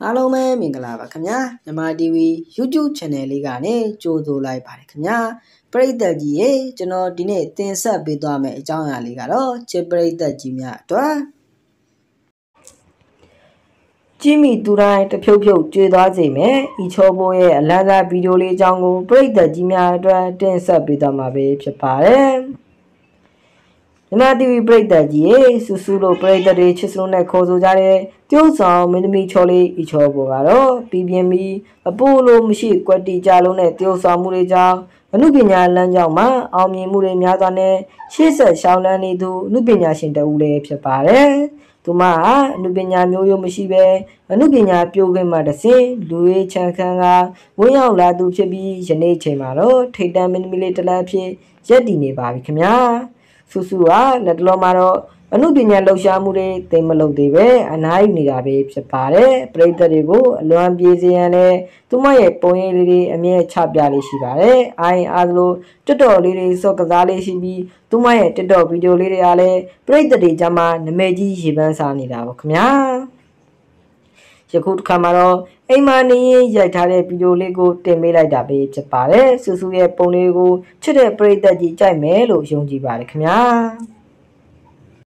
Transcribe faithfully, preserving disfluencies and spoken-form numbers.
အားလုံးပဲမင်္ဂလာပါခင်ဗျာမြန်မာ တီဗီ YouTube Channel လေးကနေကြိုဆိုလိုက်ပါတယ်ခင်ဗျာပရိသတ်ကြီးရေကျွန်တော်ဒီနေ့တင်ဆက်ပေးသွားမယ့်အကြောင်းအရာလေးကတော့ချစ်ပရိသတ်ကြီးများအတွက်ကြည့်မိသူတိုင်းတဖြုတ်ဖြုတ်ကြွေသွားစေမယ်ဤချောဘိုးရဲ့အလန်းစားဗီဒီယိုလေးအကြောင်းကိုပရိသတ်ကြီးများအတွက်တင်ဆက်ပေးသွားမှာပဲဖြစ်ပါတယ်မြန်မာ တီဗီ ပရိသတ်ကြီးရေစူးစူးလို့ပရိသတ်တွေချစ်စလုံးနဲ့ခေါ်ဆိုကြတဲ့ကျိုးဆောင်မင်းသမီးချောလေးဤချောဘိုးကတော့ပြည်ပြင်းပြီးအပိုးလိုမရှိကွက်တီကြလုံးနဲ့ကျိုးဆောင်မှုတွေကြောင့်အမှုပညာလမ်းကြောင်းမှာအောင်မြင်မှုတွေများစွာနဲ့ရှေ့ဆက်ရှောင်းလန်းနေသူအမှုပညာရှင်တဦးလည်းဖြစ်ပါတယ်သူမဟာအမှုပညာမျိုးရိုးမရှိဘဲအမှုပညာပြိုးခွင့်မှတစ်ဆင့်လူရေးချမ်းခန်းကဝင်းရောက်လာသူဖြစ်ပြီးယနေ့ချိန်မှာတော့ထိတ်တန့်မင်းသမီးလေးတစ်လက်ဖြစ်ရက်တည်နေပါပြီခင်ဗျာဆူဆူကလက်တလုံးမှာတော့အမှုပညာလှူရှားမှုတွေသိမလုပ်သေးပဲအနားယူနေတာပဲဖြစ်ပါတယ်ပရိသတ်တွေကိုအလွန်ပြေးစေရန်နဲ့သူမရဲ့ပုံရိပ်လေးတွေအမြဲချပြလေးရှိပါတယ်အိုင်အားလို့တက်တော်လေးတွေစော့ကစားလေးရှိပြီးသူမရဲ့တက်တော်ဗီဒီယိုလေးတွေအားလည်းပရိသတ်တွေကြားမှာနမဲကြီးရေပန်းစားနေတာပါခင်ဗျာယခုတစ်ခါမှာတော့အိမ်မာနေရင်ရိုက်ထားတဲ့ဗီဒီယိုလေးကိုတင်ပေးလိုက်တာပဲဖြစ်ပါတယ်ဆူဆူရဲ့ပုံလေးကိုချစ်တဲ့ပရိသတ်ကြီးကြိုက်မယ်လို့ယုံကြည်ပါတယ်ခင်ဗျာ